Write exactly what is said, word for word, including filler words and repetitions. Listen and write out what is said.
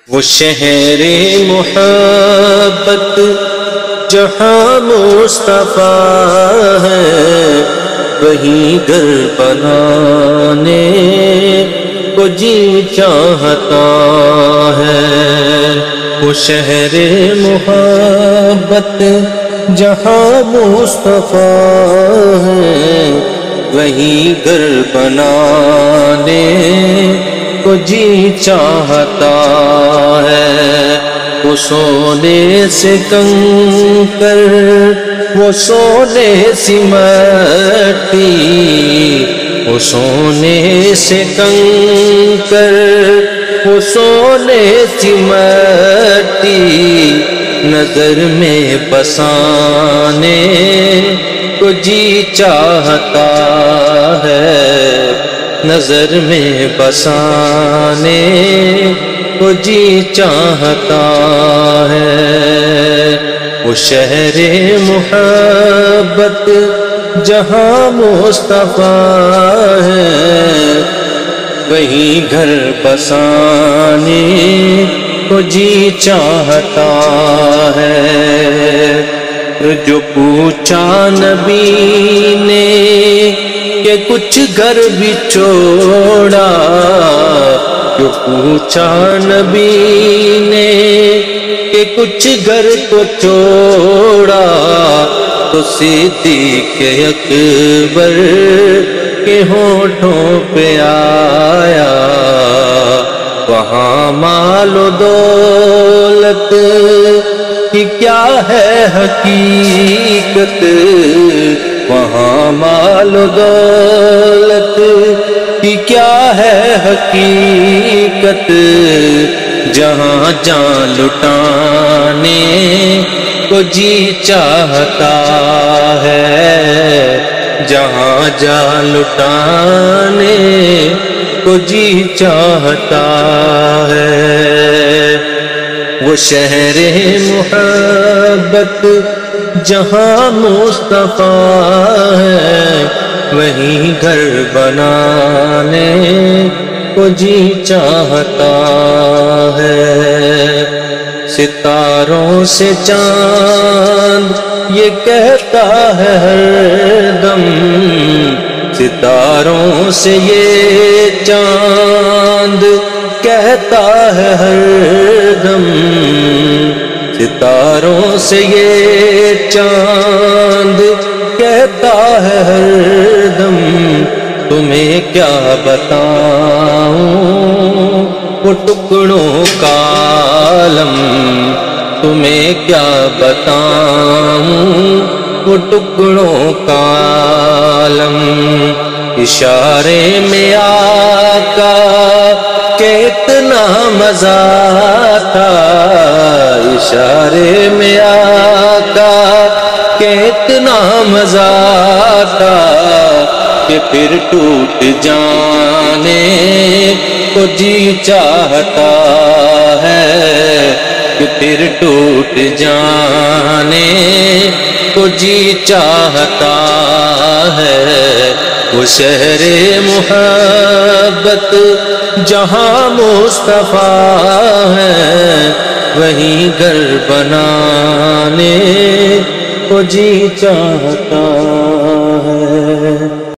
وہ شہر محبت جہاں مصطفیٰ ہے، وہیں گھر بنانے کو جی چاہتا ہے۔ وہ شہر محبت جہاں مصطفیٰ ہے، وہیں گھر بنانے کو جی چاہتا ہے۔ وہ سونے سے کنکر، وہ سونے سی مٹی، وہ سونے سے کنکر، وہ سونے سی مٹی، نظر میں بسانے کو جی چاہتا ہے، نظر میں بسانے کو جی چاہتا ہے۔ وہ شہر محبت جہاں مصطفیٰ ہے، وہیں گھر بسانے کو جی چاہتا ہے۔ جو پوچھا نبی نے کہ کچھ گھر بھی چھوڑا، جو پوچھا نبی نے کہ کچھ گھر کو چھوڑا، تو صدیق اکبر کے ہونٹوں پہ آیا، وہاں مال و دولت کی کیا ہے حقیقت، وہاں مال و دولت کی کیا ہے حقیقت، جہاں جان لٹانے کو جی چاہتا ہے، جہاں جان لٹانے کو جی چاہتا ہے۔ وہ شہر محبت جہاں مصطفیٰ ہے، وہیں گھر بنانے کو جی چاہتا ہے۔ ستاروں سے چاند یہ کہتا ہے ہر دم، ستاروں سے یہ چاند کہتا ہے ہر دم، ستاروں سے یہ چاند کہتا ہے ہر دم، تمہیں کیا بتاؤں وہ ٹکڑوں کا عالم، تمہیں کیا بتاؤں وہ ٹکڑوں کا عالم۔ اشارے میں آقا کہ اتنا مزہ تھا، اشارے میں آقا کہ اتنا مزہ تھا، کہ پھر ٹوٹ جانے کو جی چاہتا ہے، کہ پھر ٹوٹ جانے کو جی چاہتا ہے۔ وہ شہر محبت جہاں مصطفیٰ ہے، وہیں گھر بنانے کو جی چاہتا ہے۔